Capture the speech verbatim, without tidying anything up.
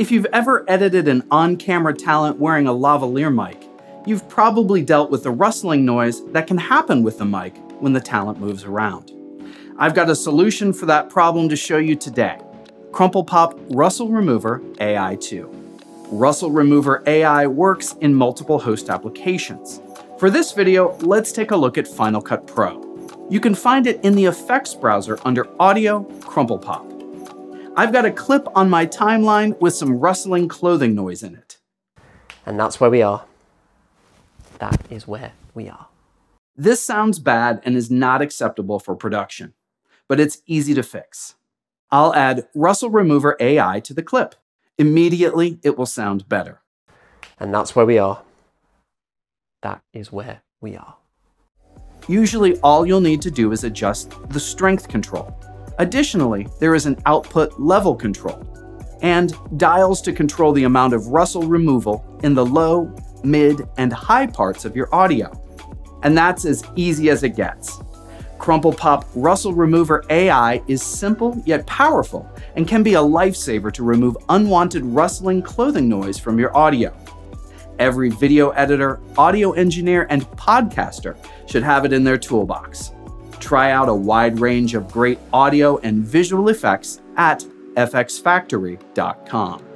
If you've ever edited an on-camera talent wearing a lavalier mic, you've probably dealt with the rustling noise that can happen with the mic when the talent moves around. I've got a solution for that problem to show you today. CrumplePop RustleRemover A I two. RustleRemover A I works in multiple host applications. For this video, let's take a look at Final Cut Pro. You can find it in the effects browser under Audio, CrumplePop. I've got a clip on my timeline with some rustling clothing noise in it. And that's where we are. That is where we are. This sounds bad and is not acceptable for production, but it's easy to fix. I'll add RustleRemover A I to the clip. Immediately, it will sound better. And that's where we are. That is where we are. Usually, all you'll need to do is adjust the strength control. Additionally, there is an output level control and dials to control the amount of rustle removal in the low, mid, and high parts of your audio. And that's as easy as it gets. CrumplePop RustleRemover A I is simple yet powerful and can be a lifesaver to remove unwanted rustling clothing noise from your audio. Every video editor, audio engineer, and podcaster should have it in their toolbox. Try out a wide range of great audio and visual effects at f x factory dot com.